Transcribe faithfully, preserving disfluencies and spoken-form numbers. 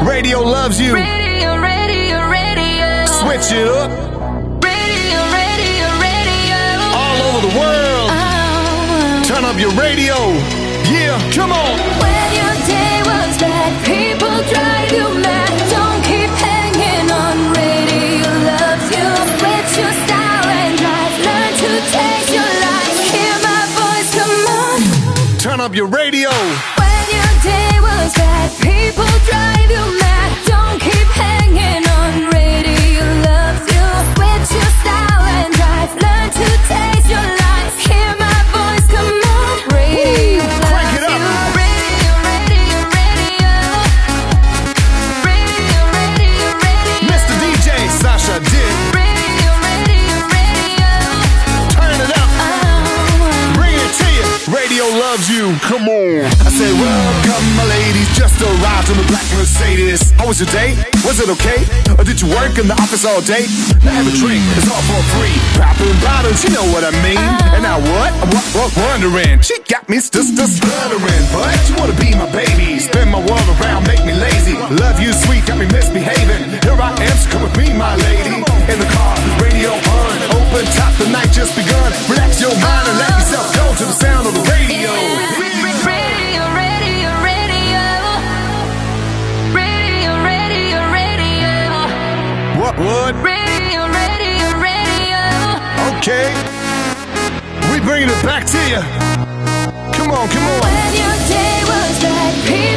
Radio loves you. Radio, radio, radio. Switch it up. Radio, radio, radio. All over the world. Oh. Turn up your radio. Yeah, come on. When your day was bad, people drive you mad. Don't keep hanging on. Radio loves you. Switch your style and drive. Learn to taste your life. Hear my voice, come on. Turn up your radio. When your day was bad, people drive you mad. Don't keep hanging on. Radio loves you. Switch your style and drive. Learn to taste your life. Hear my voice, come on. Radio Crank loves it up. you. Radio, radio, radio. Radio, radio, radio. Mister D J Sasha Dith. Radio, radio, radio. Turn it up. Oh. Bring it to you. Radio loves you. Come on. I said, welcome, my ladies. Just arrived in the black Mercedes. How was your day? Was it okay? Or did you work in the office all day? Now have a drink. It's all for free. Popping bottles, you know what I mean. And now what? What? What? Wondering. She got me st st stuttering. But you wanna be my baby. Spin my world around, make me lazy. Love you, sweet, got me misbehaving. Here I am, so come with me, my lady. In the car, radio on. Open top, the night just begun. Relax your mind and let yourself go to the sound of the radio. Radio, radio, radio. Radio, radio, radio. What? What? Radio, radio, radio. Okay. We bringing it back to you. Come on, come on. When your day was bad, people